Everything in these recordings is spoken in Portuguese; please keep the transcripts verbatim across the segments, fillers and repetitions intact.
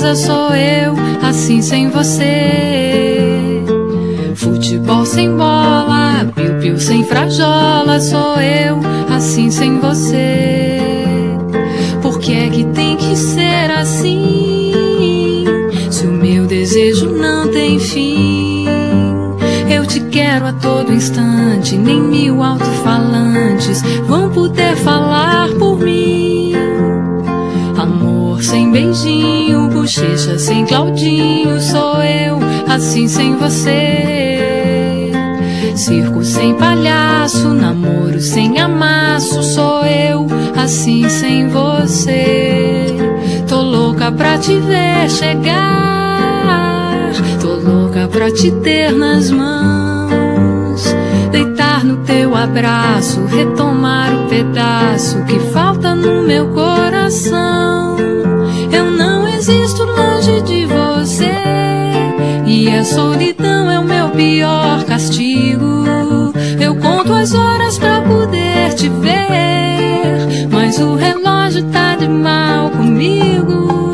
casa sou eu, assim sem você. Futebol sem bola, piu-piu sem frajola, sou eu, assim sem você. Por que é que tem que ser assim? Se o meu desejo não tem fim. Eu te quero a todo instante, nem mil alto-falantes vão poder falar por mim. Amor sem beijinho, bochecha sem Claudinho, sou eu, assim sem você. Circo sem palhaço, namoro sem amasso, sou eu, assim sem você. Tô louca pra te ver chegar, tô louca pra te ter nas mãos, deitar no teu abraço, retomar o pedaço que falta no meu coração. Eu não existo longe de você, e a solidão é o meu pior castigo. Eu conto as horas pra poder te ver, mas o relógio tá de mal comigo.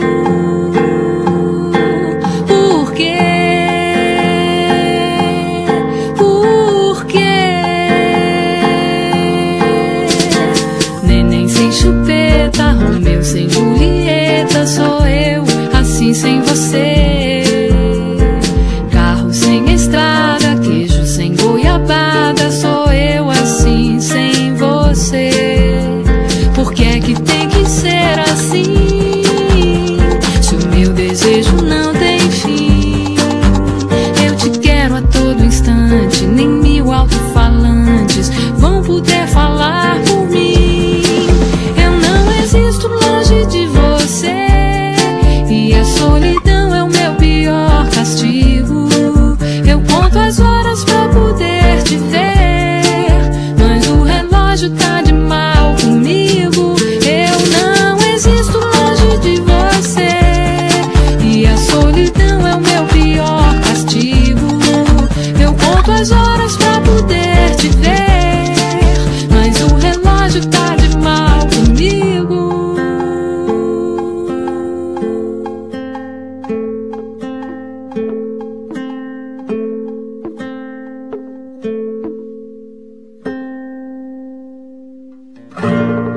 Por quê? Por quê? Neném sem chupeta, Romeu sem Julieta, sou eu, assim sem você. Carro sem estrada, queijo sem goiabada, sou eu, assim sem você. Por que é que tem que ser assim? Se o meu desejo não tem fim. Eu te quero a todo instante, nem mil alto-falantes vão poder falar por mim. Eu não existo longe de você, e a solidão é o meu pior castigo. Eu conto as horas pra poder te ver, mas o relógio tá de mal comigo. Eu não existo longe de você, e a solidão é o meu pior castigo. Eu conto as horas pra poder te ver, mas o relógio tá de mal comigo. Thank you.